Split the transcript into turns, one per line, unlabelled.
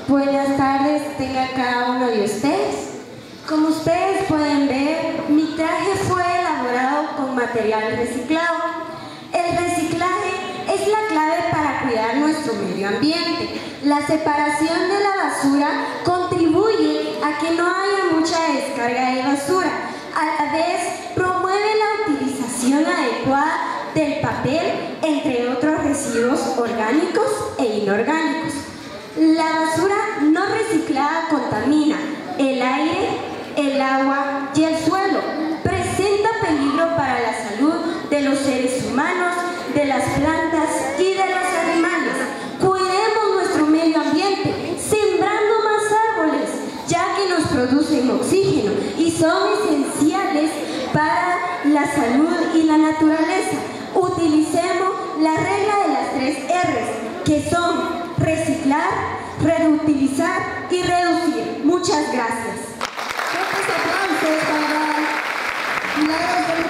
Buenas tardes, tenga cada uno de ustedes. Como ustedes pueden ver, mi traje fue elaborado con material reciclado. El reciclaje es la clave para cuidar nuestro medio ambiente. La separación de la basura contribuye a que no haya mucha descarga de basura. A la vez, promueve la utilización adecuada del papel, entre otros residuos orgánicos e inorgánicos. La basura no reciclada contamina el aire, el agua y el suelo. Presenta peligro para la salud de los seres humanos, de las plantas y de los animales. Cuidemos nuestro medio ambiente, sembrando más árboles, ya que nos producen oxígeno y son esenciales para la salud y la naturaleza. Utilicemos la regla de las 3 R's, que son reciclar, reutilizar y reducir. Muchas gracias.
Fuertes aplausos para Milagros del